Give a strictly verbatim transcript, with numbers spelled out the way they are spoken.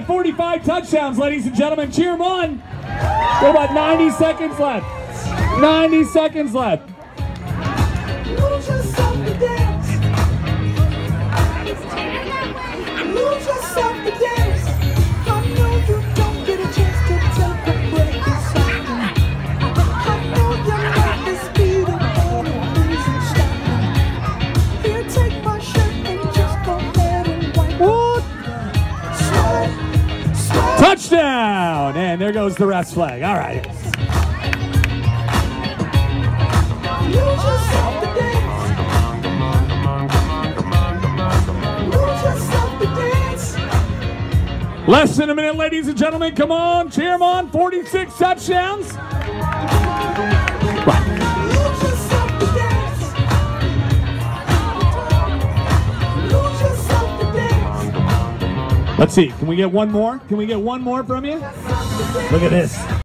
forty-five touchdowns, ladies and gentlemen. Cheer them on. Got about ninety seconds left. ninety seconds left. Lose yourself to dance. Lose yourself to dance. I know you don't get a chance to take a break or something. I know your life is speeding on a reason stop. Here, take my shirt and just go ahead and wipe What? Sweat, sweat. Touchdown! And there goes the ref's flag. All right. Lose yourself to dance. Lose yourself to dance. Less than a minute, ladies and gentlemen. Come on, cheer them on. forty-six touchdowns. Lose yourself to dance. Lose yourself to dance. Let's see. Can we get one more? Can we get one more from you? Look at this.